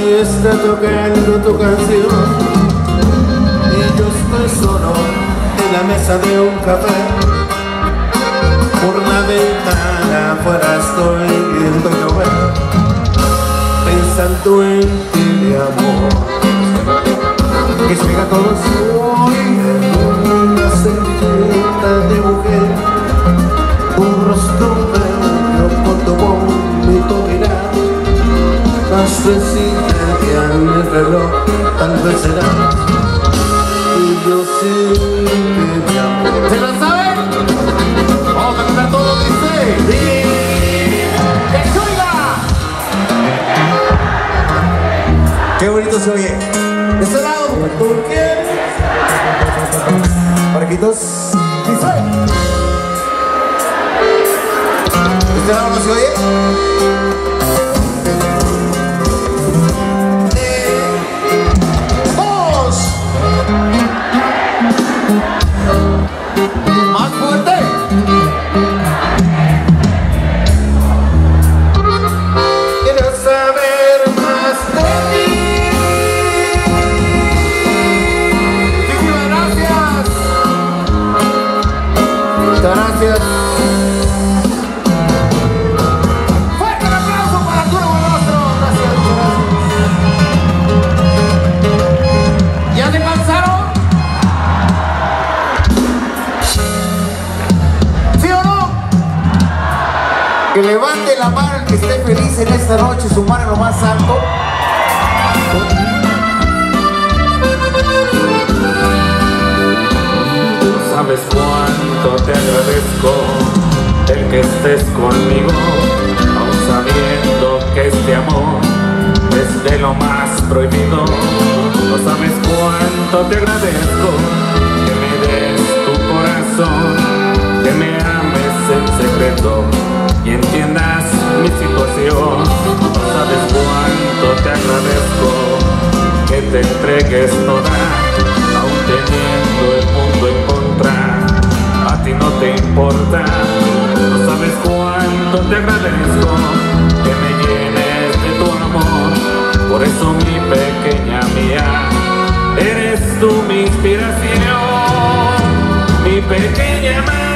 está tocando tu canción y yo estoy solo en la mesa de un café. Por la ventana afuera estoy viendo llover, pensando en ti, mi amor, que llega todo hoy en una sentimienta de mujer, un rostro bello con tu bonito mirar. Más reciente que al reloj, tal vez será. Y yo sé que mi amor. ¿Se la saben? Vamos a cantar todo, dice. ¡Que se oiga! Qué bonito se oye. De este lado, ¿por qué? Marquitos. Dice. ¿De este lado no se oye? Más fuerte. Quiero saber más de ti. Muchísimas gracias. Muchas gracias. Fuerte el aplauso para Arturo Buenrostro. Gracias. ¿Ya se cansaron? Que levante la mano el que esté feliz en esta noche, su mano lo más alto. No sabes cuánto te agradezco el que estés conmigo, aun sabiendo que este amor es de lo más prohibido. No sabes cuánto te agradezco que me des tu corazón, que me ames en secreto y entiendas mi situación. No sabes cuánto te agradezco que te entregues toda, aun teniendo el mundo en contra, a ti no te importa. No sabes cuánto te agradezco que me llenes de tu amor. Por eso mi pequeña mía, eres tú mi inspiración, mi pequeña mía.